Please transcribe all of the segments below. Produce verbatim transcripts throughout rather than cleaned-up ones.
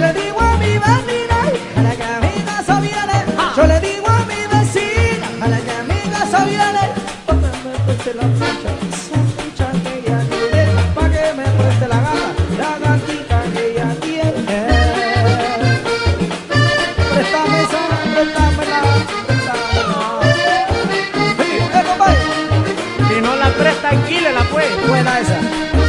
le digo a mi vecina, a la que a mi casa viene. Yo le digo a mi vecina, a la que a mi casa viene. Pa' que me preste la plancha, esa plancha que ella tiene. Pa' que me preste la gata, la gatita que ella tiene. Préstame esa, préstamela, préstamela. ¡Eh, compadre! Si no la presta, alquílela pues. Buena esa.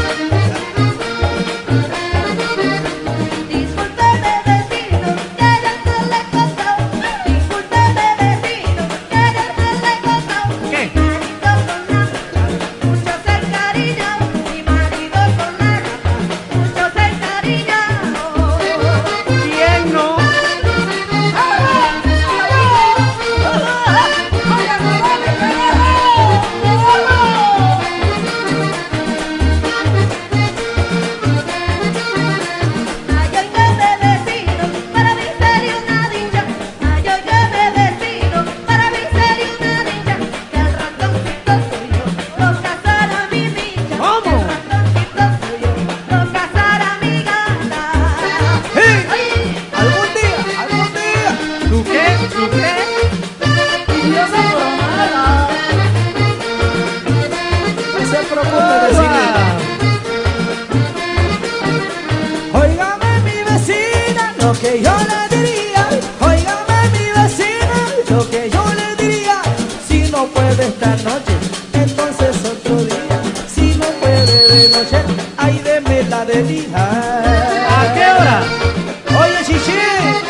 Óigame mi vecina, lo que yo le diría. Óigame mi vecina, lo que yo le diría. Si no puede esta noche, entonces otro día. Si no puede de noche, ay, deme la de día. ¿A qué hora? Oye, chichi,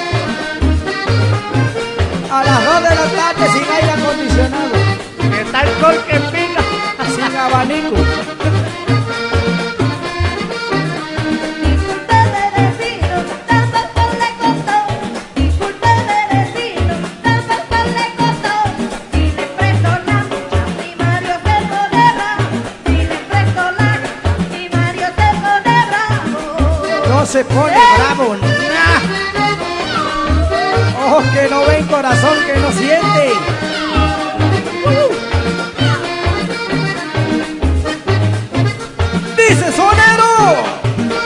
a las dos de la tarde sin aire acondicionado, ¿Qué tal col que pica? sin abanico. No se pone bravo, nah. Ojos que no ven, corazón que no siente. Uh. Dice sonero.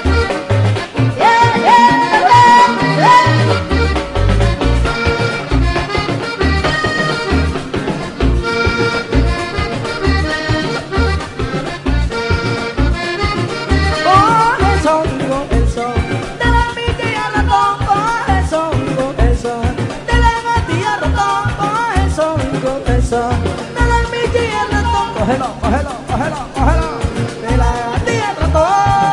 Cógelo, cógelo, cógelo, cógelo. De la gatilla el ratón.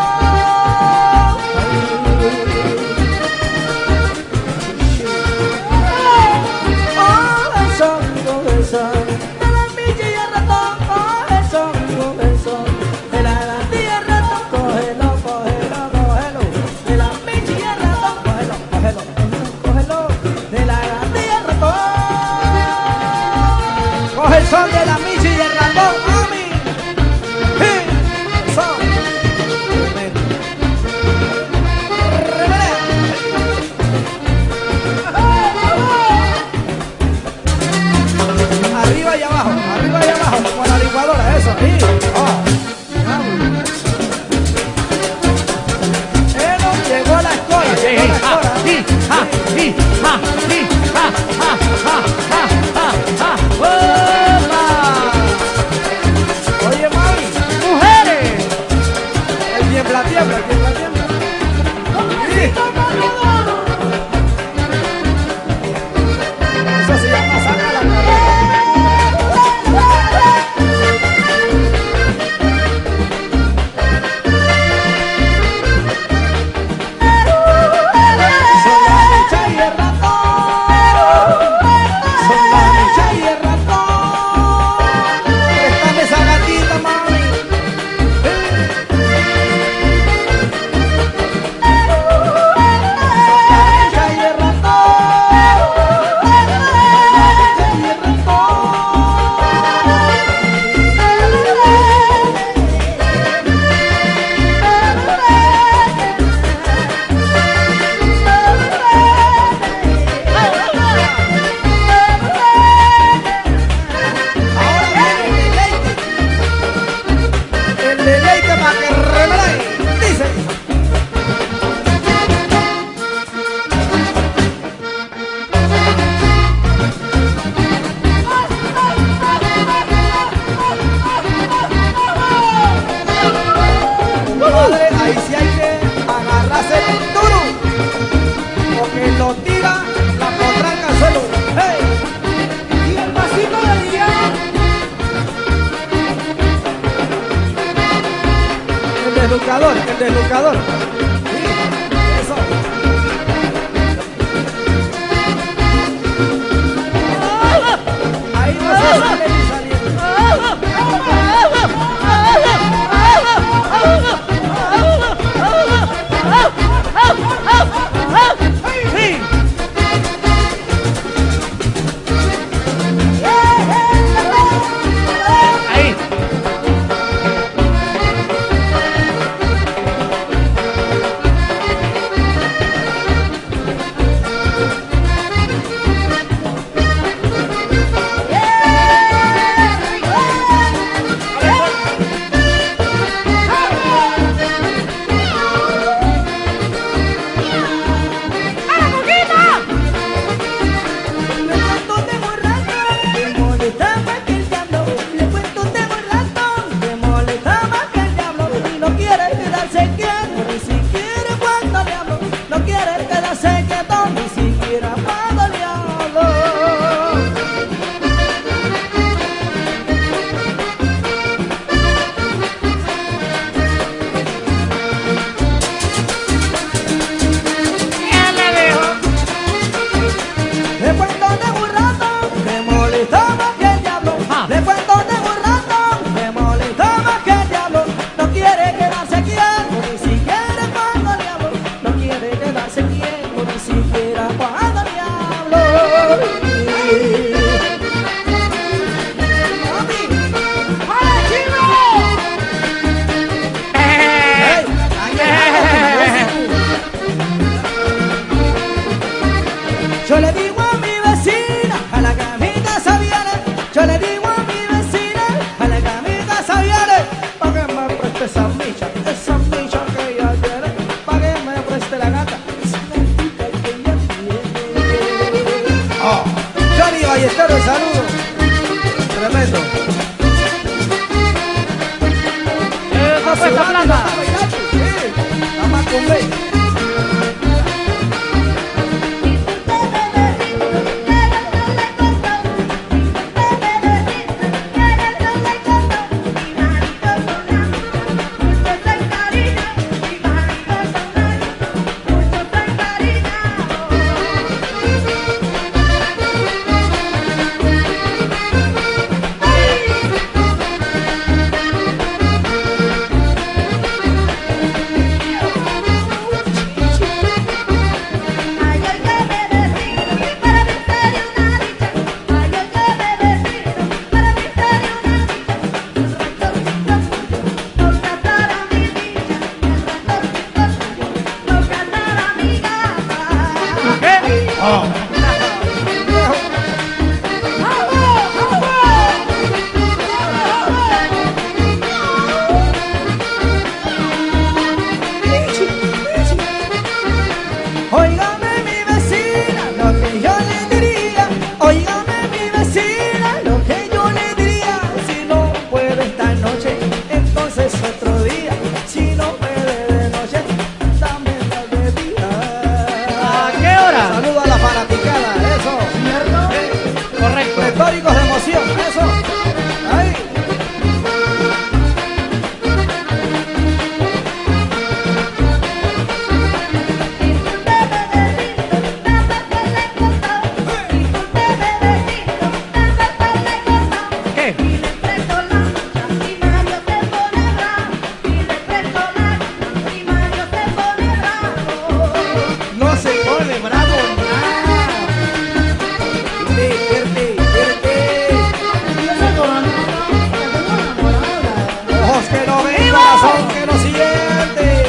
Oh, eso, eso. De la milla y el ratón. Oh, eso, eso. De la gatilla el ratón. Cógelo, cógelo, cógelo. De la milla y el ratón. Cógelo, cógelo, cógelo. De la gatilla el ratón. Coge el sol de la milla y el ratón, mami. Yo le digo a mi vecina, a la que a mi casa viene. Yo le digo a mi vecina, a la que a mi casa viene, pa' que me preste esa micha, esa micha que ella tiene, pa' que me preste la gata, esa gatita que ella tiene. Oh, Johnny Ballesteros, saludos. Tremendo. Eso fue esta plata. Nada más con B. Óigame mi vecina, lo que yo le diría. Óigame mi vecina, lo que yo le diría. Si no puede esta noche, entonces otro día. Si no puede de noche, también la de día. ¿A qué hora? Saludo a la fanaticada, eso. ¿Cierto? Sí, correcto. Retóricos de emoción, eso. Ahí. No se pone bravo nada. Vierte, vierte. Ojos que no ven, corazón que no siente.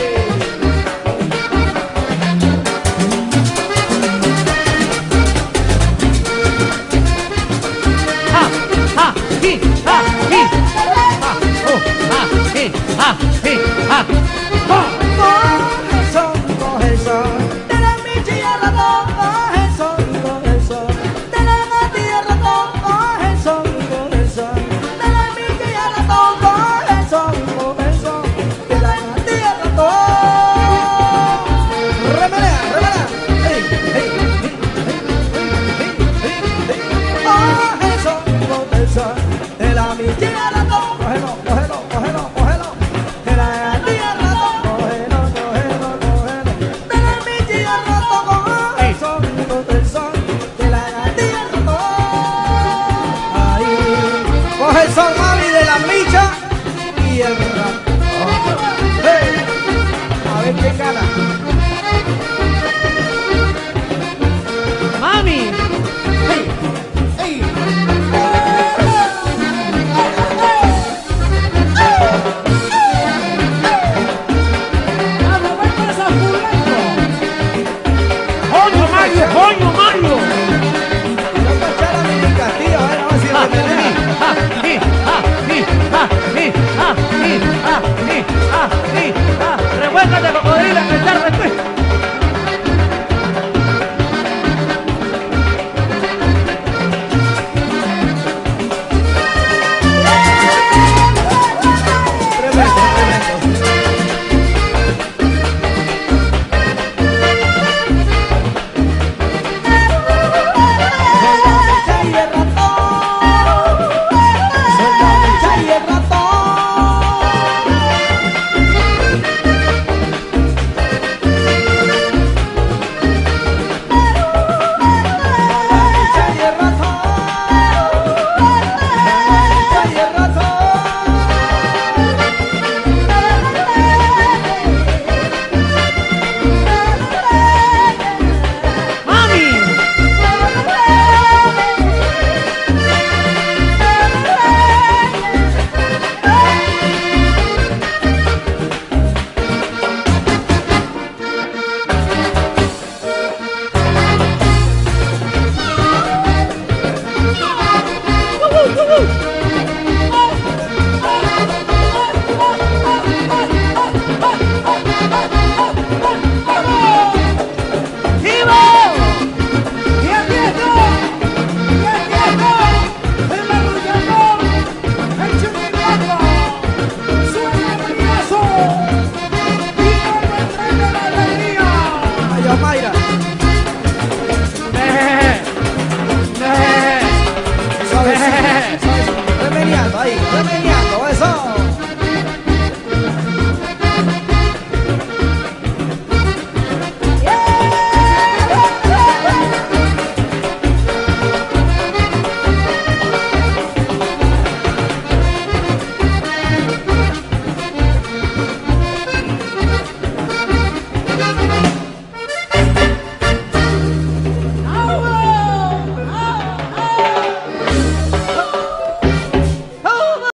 Ha, ha, hi, ha, hi. Ha, oh, ha, hi, ha, hi, ha. Coge el son, coge el son de la micha y el ratón. Coge el son, coge el son de la gata y el ratón. Coge el son, coge el son de la micha y el ratón. Coge el son, coge el son de la gata y el ratón. Remelea, remelea. Hey, hey, hey, hey, hey, hey, hey. Coge el son, coge el son de la micha y el ratón. Cógelo, cógelo, cógelo, cógelo de la gata y el ratón. Cógelo, cógelo, cógelo de la micha y el ratón. Coge el son, coge el son de la gata y el ratón. Ahí. Coge el son, mami, de la micha y el ratón. Hey. A ver qué gana. Mami. ¡Coño, Mario! ¡Coño, Mario! No escuchar a mi Castillo, a ver, vamos a ver si Ha, remelea. hi, ha, hi, ha, hi, ha, hi, ha, hi, ha, hi, ha, hi, ha. Revuélcate, cocodrilo, en el tarde, pues.